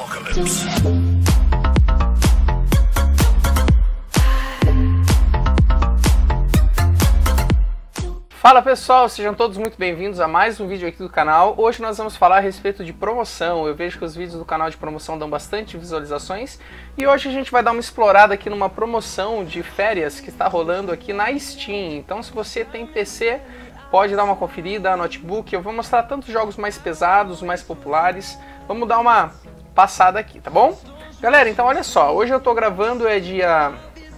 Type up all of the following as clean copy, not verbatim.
apocalypse. Fala pessoal, sejam todos muito bem-vindos a mais um vídeo aqui do canal. Hoje nós vamos falar a respeito de promoção. Eu vejo que os vídeos do canal de promoção dão bastante visualizações e hoje a gente vai dar uma explorada aqui numa promoção de férias que está rolando aqui na Steam. Então se você tem PC, pode dar uma conferida, notebook. Eu vou mostrar tantos jogos mais pesados, mais populares. Vamos dar uma passada aqui, tá bom? Galera, então olha só, hoje eu tô gravando, é dia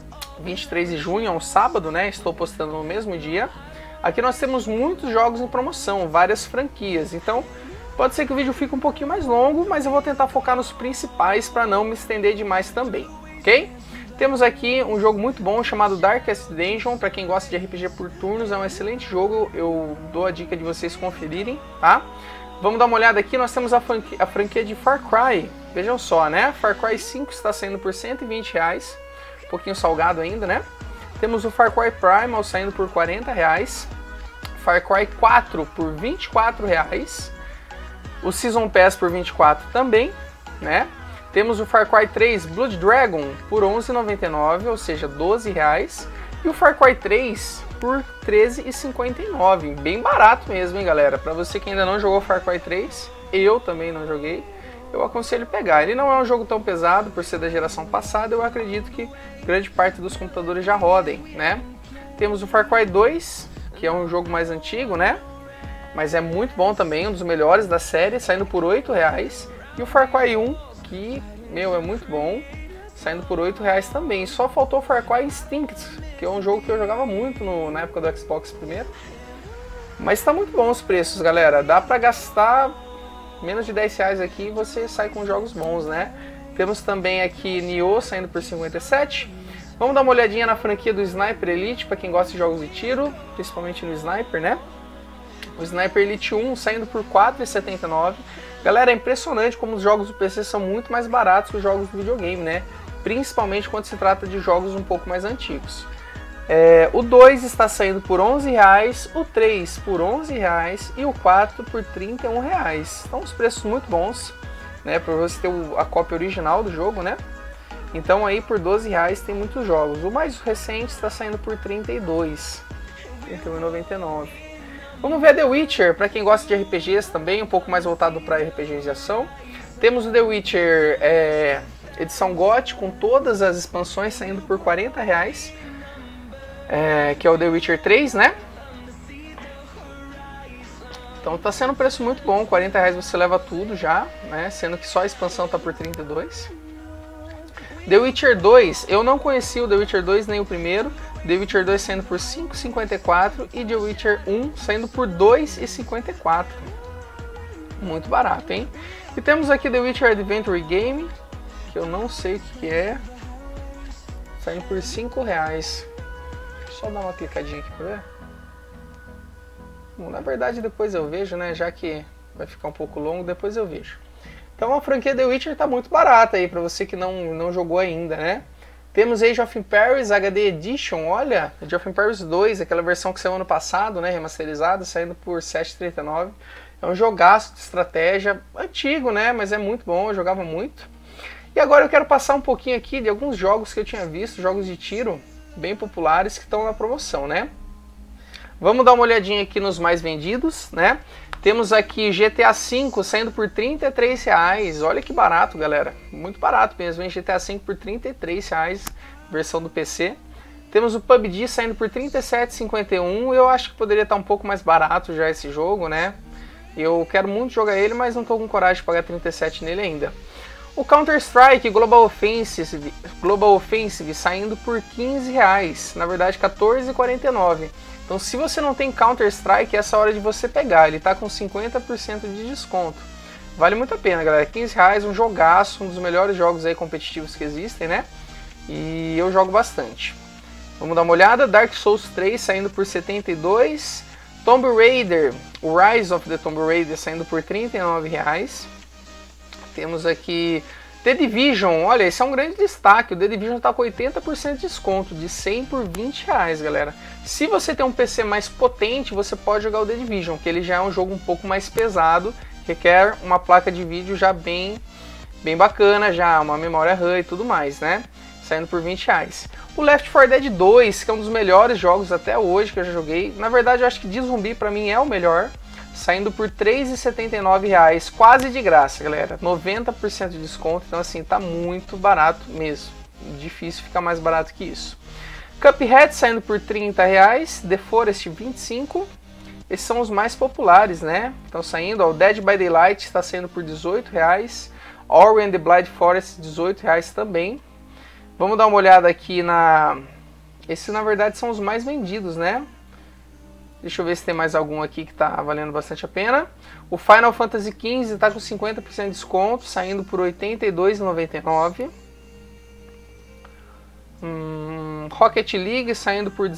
23 de junho, é um sábado, né? Estou postando no mesmo dia. Aqui nós temos muitos jogos em promoção, várias franquias, então pode ser que o vídeo fique um pouquinho mais longo, mas eu vou tentar focar nos principais para não me estender demais também, ok? Temos aqui um jogo muito bom chamado Darkest Dungeon, para quem gosta de RPG por turnos, é um excelente jogo, eu dou a dica de vocês conferirem, tá? Vamos dar uma olhada aqui, nós temos a franquia de Far Cry, vejam só, né? Far Cry 5 está saindo por R$120, um pouquinho salgado ainda, né? Temos o Far Cry Primal saindo por R$40, Far Cry 4 por R$24, o Season Pass por R$24 também, né? Temos o Far Cry 3 Blood Dragon por R$11,99, ou seja, R$12, e o Far Cry 3 por R$13,59, bem barato mesmo, hein, galera? Para você que ainda não jogou Far Cry 3, eu também não joguei, eu aconselho pegar. Ele não é um jogo tão pesado, por ser da geração passada, eu acredito que grande parte dos computadores já rodem, né? Temos o Far Cry 2, que é um jogo mais antigo, né? Mas é muito bom também, um dos melhores da série, saindo por R$8. E o Far Cry 1, que, meu, é muito bom, saindo por R$8 também. Só faltou o Far Cry Instinct, que é um jogo que eu jogava muito na época do Xbox primeiro. Mas tá muito bom os preços, galera. Dá pra gastar menos de R$10 aqui e você sai com jogos bons, né? Temos também aqui Nioh saindo por R$57. Vamos dar uma olhadinha na franquia do Sniper Elite, para quem gosta de jogos de tiro, principalmente no Sniper, né? O Sniper Elite 1 saindo por R$4,79. Galera, é impressionante como os jogos do PC são muito mais baratos que os jogos do videogame, né? Principalmente quando se trata de jogos um pouco mais antigos. O 2 está saindo por R$11, o 3 por R$11 e o 4 por R$31. Então os preços muito bons, né? Para você ter a cópia original do jogo, né? Então aí por R$12 tem muitos jogos. O mais recente está saindo por R$32, R$31,99. Vamos ver The Witcher, para quem gosta de RPGs também, um pouco mais voltado para RPGs de ação. Temos o The Witcher edição GOT, com todas as expansões saindo por R$40, que é o The Witcher 3, né? Então tá sendo um preço muito bom, R$40 você leva tudo já, né? Sendo que só a expansão tá por R$32. The Witcher 2, eu não conheci o The Witcher 2 nem o primeiro. The Witcher 2 saindo por R$5,54 e The Witcher 1 saindo por R$2,54. Muito barato, hein? E temos aqui The Witcher Adventure Game, que eu não sei o que é, saindo por R$5. Só dar uma clicadinha aqui pra ver. Bom, na verdade depois eu vejo, né? Já que vai ficar um pouco longo, depois eu vejo. Então a franquia The Witcher tá muito barata aí, pra você que não jogou ainda, né? Temos Age of Empires HD Edition, olha, Age of Empires 2, aquela versão que saiu ano passado, né, remasterizada, saindo por R$7,39. É um jogaço de estratégia, antigo, né, mas é muito bom, eu jogava muito. E agora eu quero passar um pouquinho aqui de alguns jogos que eu tinha visto, jogos de tiro bem populares que estão na promoção, né? Vamos dar uma olhadinha aqui nos mais vendidos, né? Temos aqui GTA V saindo por R$33, olha que barato, galera, muito barato mesmo, hein? GTA V por R$33, versão do PC. Temos o PUBG saindo por R$37,51, eu acho que poderia estar um pouco mais barato já esse jogo, né? Eu quero muito jogar ele, mas não estou com coragem de pagar R$37 nele ainda. O Counter-Strike Global Offensive saindo por R$15, na verdade R$14,49. Então se você não tem Counter-Strike, essa é a hora de você pegar, ele está com 50% de desconto. Vale muito a pena, galera, R$15, um jogaço, um dos melhores jogos aí competitivos que existem, né? E eu jogo bastante. Vamos dar uma olhada, Dark Souls 3 saindo por R$72, Tomb Raider, o Rise of the Tomb Raider saindo por R$39. Temos aqui The Division, olha, esse é um grande destaque, o The Division está com 80% de desconto, de 100 por R$20, galera. Se você tem um PC mais potente, você pode jogar o The Division, que ele já é um jogo um pouco mais pesado, requer uma placa de vídeo já bem bem bacana já, uma memória RAM e tudo mais, né? Saindo por R$20. O Left 4 Dead 2, que é um dos melhores jogos até hoje que eu já joguei. Na verdade, eu acho que de zumbi pra mim é o melhor. Saindo por R$3,79, quase de graça, galera. 90% de desconto, então assim, tá muito barato mesmo. Difícil ficar mais barato que isso. Cuphead saindo por R$30, The Forest 25. Esses são os mais populares, né? Estão saindo, ó, o Dead by Daylight está saindo por R$18. Ori and the Blind Forest, R$18 também. Vamos dar uma olhada aqui na... Esses, na verdade, são os mais vendidos, né? Deixa eu ver se tem mais algum aqui que está valendo bastante a pena. O Final Fantasy XV está com 50% de desconto, saindo por R$ 82,99. Rocket League saindo por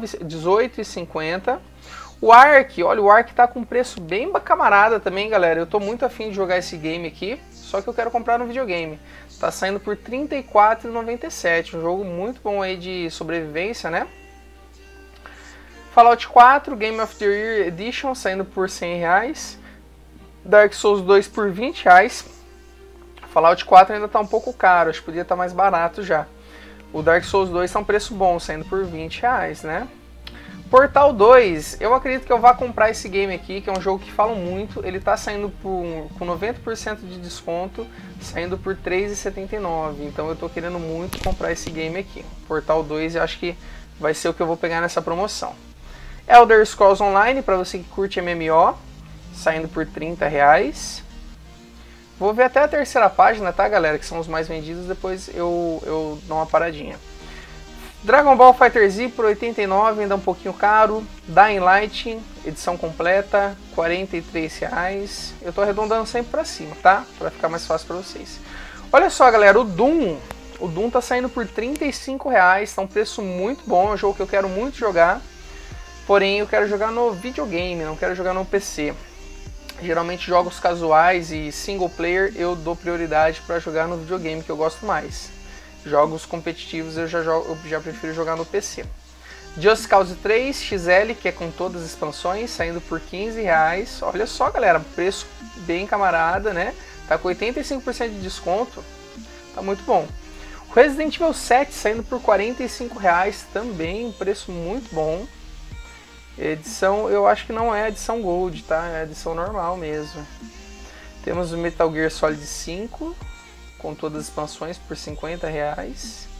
R$18,50. O Ark, olha, o Ark tá com preço bem camarada também, galera. Eu tô muito afim de jogar esse game aqui, só que eu quero comprar no videogame. Tá saindo por R$ 34,97, um jogo muito bom aí de sobrevivência, né? Fallout 4, Game of the Year Edition, saindo por R$100. Dark Souls 2 por R$20. Fallout 4 ainda tá um pouco caro, acho que podia estar mais barato já. O Dark Souls 2 tá um preço bom, saindo por R$20, né? Portal 2, eu acredito que eu vá comprar esse game aqui, que é um jogo que falam muito. Ele tá saindo com 90% de desconto, saindo por R$3,79. Então eu tô querendo muito comprar esse game aqui. Portal 2 eu acho que vai ser o que eu vou pegar nessa promoção. Elder Scrolls Online, para você que curte MMO, saindo por R$30. Vou ver até a terceira página, tá, galera? Que são os mais vendidos, depois eu dou uma paradinha. Dragon Ball FighterZ por R$89, ainda um pouquinho caro. Dying Light, edição completa, R$43. Eu tô arredondando sempre pra cima, tá? Pra ficar mais fácil pra vocês. Olha só, galera, o Doom tá saindo por R$35, tá um preço muito bom, é um jogo que eu quero muito jogar. Porém, eu quero jogar no videogame, não quero jogar no PC. Geralmente jogos casuais e single player eu dou prioridade para jogar no videogame, que eu gosto mais. Jogos competitivos eu já prefiro jogar no PC. Just Cause 3 XL, que é com todas as expansões, saindo por R$15. Olha só, galera, preço bem camarada, né? Tá com 85% de desconto, tá muito bom. Resident Evil 7 saindo por R$45 também, um preço muito bom. Edição, eu acho que não é a edição Gold, tá? É a edição normal mesmo. Temos o Metal Gear Solid 5, com todas as expansões, por R$50.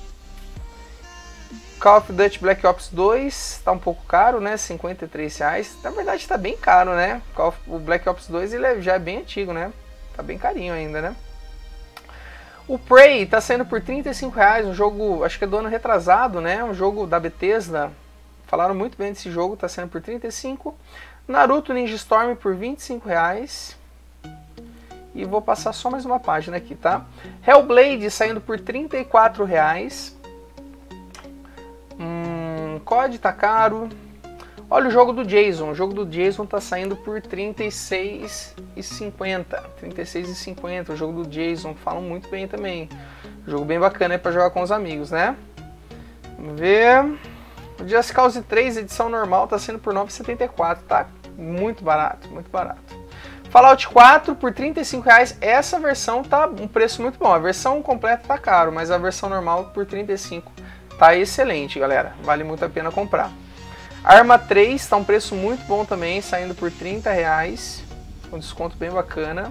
Call of Duty Black Ops 2, tá um pouco caro, né? R$53. Na verdade tá bem caro, né? O Black Ops 2 ele já é bem antigo, né? Tá bem carinho ainda, né? O Prey tá saindo por R$35, um jogo, acho que é do ano retrasado, né? Um jogo da Bethesda. Falaram muito bem desse jogo, tá saindo por R$35. Naruto Ninja Storm por R$25. E vou passar só mais uma página aqui, tá? Hellblade saindo por R$34. COD tá caro. Olha o jogo do Jason. O jogo do Jason tá saindo por R$36,50. R$36,50. O jogo do Jason, falam muito bem também. Jogo bem bacana aí pra jogar com os amigos, né? Vamos ver. O Just Cause 3, edição normal, tá saindo por R$9,74. Tá muito barato, muito barato. Fallout 4 por R$35. Essa versão tá um preço muito bom. A versão completa tá caro, mas a versão normal por R$35 tá excelente, galera. Vale muito a pena comprar. Arma 3 tá um preço muito bom também, saindo por R$30. Com desconto bem bacana.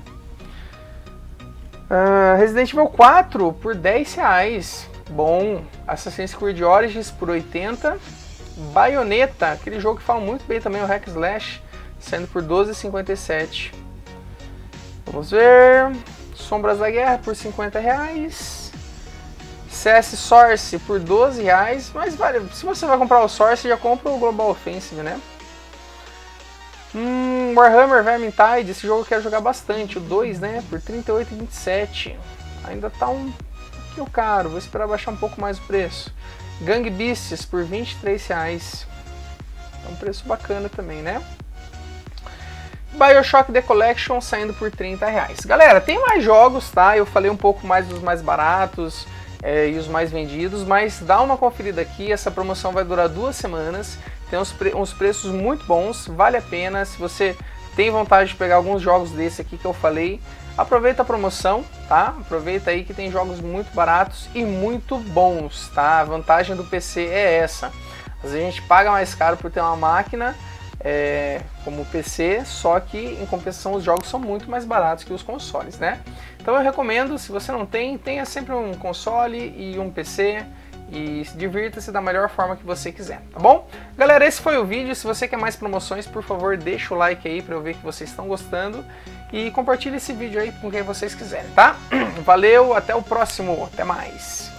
Resident Evil 4 por R$10. Bom. Assassin's Creed Origins por R$80. Bayonetta, aquele jogo que fala muito bem também, o Hack Slash, saindo por R$12,57. Vamos ver. Sombras da Guerra por R$50. CS Source por R$12, mas vale. Se você vai comprar o Source, já compra o Global Offensive, né? Warhammer Vermintide, esse jogo eu quero jogar bastante, o 2, né? Por R$38,27. Ainda tá um pouquinho caro, vou esperar baixar um pouco mais o preço. Gang Beasts por R$23. É um preço bacana também, né? BioShock The Collection saindo por R$30. Galera, tem mais jogos, tá? Eu falei um pouco mais dos mais baratos e os mais vendidos, mas dá uma conferida aqui. Essa promoção vai durar 2 semanas. Tem uns preços muito bons, vale a pena. Se você tem vontade de pegar alguns jogos desse aqui que eu falei, aproveita a promoção, tá? Aproveita aí que tem jogos muito baratos e muito bons, tá? A vantagem do PC é essa. Às vezes a gente paga mais caro por ter uma máquina como PC, só que em compensação os jogos são muito mais baratos que os consoles, né? Então eu recomendo, se você não tem, tenha sempre um console e um PC e divirta-se da melhor forma que você quiser, tá bom? Galera, esse foi o vídeo. Se você quer mais promoções, por favor, deixa o like aí para eu ver que vocês estão gostando e compartilhe esse vídeo aí com quem vocês quiserem, tá? Valeu, até o próximo, até mais!